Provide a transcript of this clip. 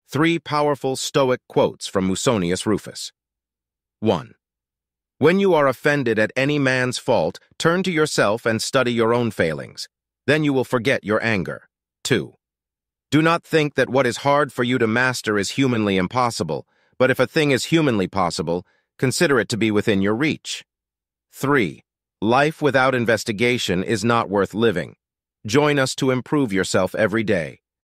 3 powerful Stoic quotes from Musonius Rufus. 1. When you are offended at any man's fault, turn to yourself and study your own failings. Then you will forget your anger. 2. Do not think that what is hard for you to master is humanly impossible, but if a thing is humanly possible, consider it to be within your reach. 3. Life without investigation is not worth living. Join us to improve yourself every day.